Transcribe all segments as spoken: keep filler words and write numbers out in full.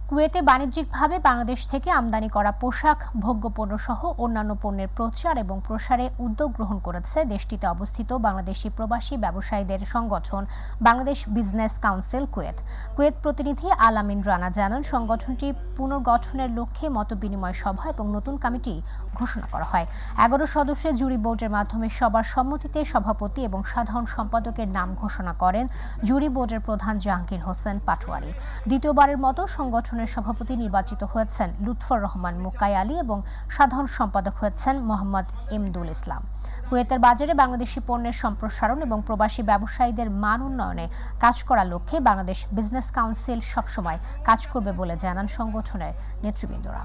কুয়েতে বাণিজ্যিকভাবে বাংলাদেশ থেকে আমদানি করা পোশাক, ভোগ্যপণ্য সহ অন্যান্য পণ্যের প্রচার এবং প্রসারে উদ্যোগ গ্রহণ করেছে দেশটিতে অবস্থিত বাংলাদেশি প্রবাসী ব্যবসায়ীদের সংগঠন Bangladesh business council Kuwait. Kuwait প্রতিনিধি আলামিন রানা জানান, সংগঠনটি পুনর্গঠনের লক্ষ্যে মতবিনিময় সভা এবং নতুন কমিটি ঘোষণা করা হয়। এগারো সদস্যের জুরি বোর্ডের মাধ্যমে সবার সম্মতিতে সভাপতি এবং সাধারণ সম্পাদকের নাম ঘোষণা করেন জুরি বোর্ডের প্রধান জাহাঙ্গীর হোসেন পাটোয়ারি। দ্বিতীয়বারের মতো সংগঠনের সভাপতি নির্বাচিত হয়েছেন লুৎফর রহমান মুকাই আলী এবং সাধারণ সম্পাদক হয়েছেন মোহাম্মদ এমদুল ইসলাম। কুয়েতের বাজারে বাংলাদেশি পণ্যের সম্প্রসারণ এবং প্রবাসী ব্যবসায়ীদের মান উন্নয়নে কাজ করার লক্ষ্যে বাংলাদেশ বিজনেস কাউন্সিল সবসময় কাজ করবে বলে জানান সংগঠনের নেতৃবৃন্দরা।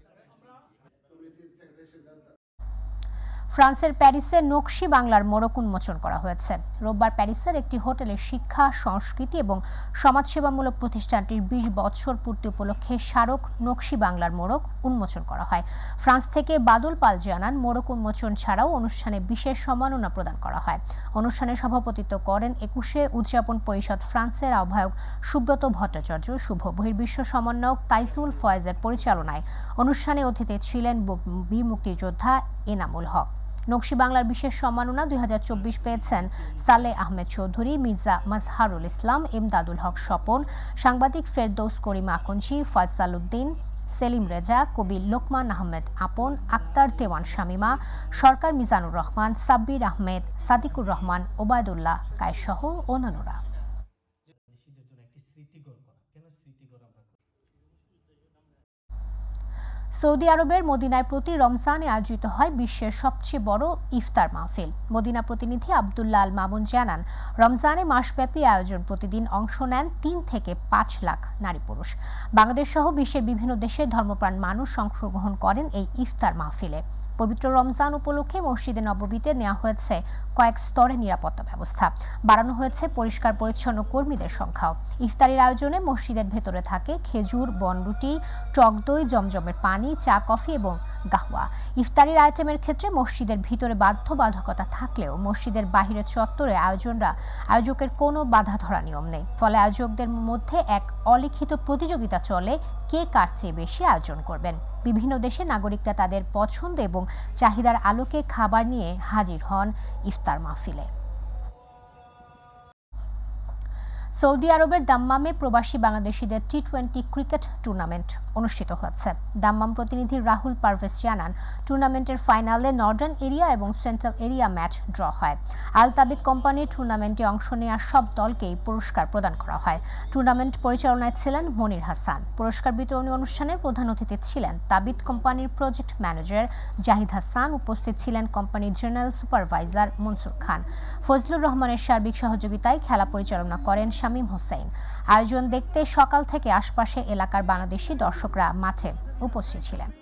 ফ্রান্সের প্যারিসে নকশি বাংলার মোড়ক উন্মোচন করা হয়েছে। রোববার প্যারিসের একটি হোটেলে শিক্ষা, সংস্কৃতি এবং সমাজসেবামূলক প্রতিষ্ঠানটির বিশ বছর পূর্তি উপলক্ষে স্মারক নকশি বাংলার মোড়ক উন্মোচন করা হয়। ফ্রান্স থেকে বাদল পাল জানান, মোড়ক উন্মোচন ছাড়াও অনুষ্ঠানে বিশেষ সম্মাননা প্রদান করা হয়। অনুষ্ঠানে সভাপতিত্ব করেন একুশে উদযাপন পরিষদ ফ্রান্সের আহ্বায়ক সুব্রত ভট্টাচার্য। শুভ বহির্বিশ্ব সমন্বয়ক তাইসুল ফয়েজের পরিচালনায় অনুষ্ঠানে অতিথি ছিলেন বীর মুক্তিযোদ্ধা এনামুল হক। নকশি বাংলার বিশেষ সম্মাননা দুই হাজার চব্বিশ পেয়েছেন সালেহ আহমেদ চৌধুরী, মির্জা মাজহারুল ইসলাম, এমদাদুল হক স্বপন, সাংবাদিক ফেরদৌস করিম আকঞ্চি, ফয়সাল উদ্দিন, সেলিম রেজা, কবি লোকমান আহমেদ আপন, আক্তার দেওয়ান শামিমা, সরকার মিজানুর রহমান, সাব্বির আহমেদ, সাদিকুর রহমান, ওবায়দুল্লাহ কায়সহ অন্যান্যরা। সৌদি আরবের মদিনায় প্রতি রমজানে আয়োজিত হয় বিশ্বের সবচেয়ে বড় ইফতার মাহফিল। মদিনা প্রতিনিধি আব্দুল্লাহ আল মামুন জানান, রমজানে মাসব্যাপী আয়োজন প্রতিদিন অংশ নেন তিন থেকে পাঁচ লাখ নারী পুরুষ। বাংলাদেশ সহ বিশ্বের বিভিন্ন দেশের ধর্মপ্রাণ মানুষ অংশগ্রহণ করেন এই ইফতার মাহফিলে। পবিত্র রমজান উপলক্ষে মসজিদে নববীতে নেওয়া হয়েছে কয়েক স্তরে নিরাপত্তা ব্যবস্থা। বাড়ানো হয়েছে পরিষ্কার পরিচ্ছন্ন কর্মীদের সংখ্যাও। ইফতারির আয়োজনে মসজিদের ভেতরে থাকে খেজুর, বনরুটি, টক দই, জমজমের পানি, চা, কফি এবং গাহওয়া। ইফতারির আইটেমের ক্ষেত্রে মসজিদের ভিতরে বাধ্যবাধকতা থাকলেও মসজিদের বাহিরের চত্বরে আয়োজনরা আয়োজকের কোনো বাধা ধরা নিয়ম নেই। ফলে আয়োজকদের মধ্যে এক অলিখিত প্রতিযোগিতা চলে, কে কার চেয়ে বেশি আয়োজন করবেন। বিভিন্ন দেশের নাগরিকরা তাদের পছন্দ এবং চাহিদার আলোকে খাবার নিয়ে হাজির হন ইফতার মাহফিলে। সৌদি আরবের দাম্মামে প্রবাসী বাংলাদেশিদের টি টোয়েন্টি ক্রিকেট টুর্নামেন্ট অনুষ্ঠিত হচ্ছে। দাম্মাম প্রতিনিধি রাহুল পারভেজ জানান, টুর্নামেন্টের ফাইনালে নর্দার্ন এরিয়া এবং সেন্ট্রাল এরিয়া ম্যাচ ড্র হয়। আল তাবিদ কোম্পানির টুর্নামেন্টে অংশ নেওয়া সব দলকেই পুরস্কার প্রদান করা হয়। টুর্নামেন্ট পরিচালনায় ছিলেন মনির হাসান। পুরস্কার বিতরণী অনুষ্ঠানের প্রধান অতিথি ছিলেন তাবিদ কোম্পানির প্রজেক্ট ম্যানেজার জাহিদ হাসান। উপস্থিত ছিলেন কোম্পানির জেনারেল সুপারভাইজার মনসুর খান। ফজলুর রহমানের সার্বিক সহযোগিতায় খেলা পরিচালনা করেন শামীম হোসেন। আয়োজন দেখতে সকাল থেকে আশপাশের এলাকার বাংলাদেশি দর্শকরা মাঠে উপস্থিত ছিলেন।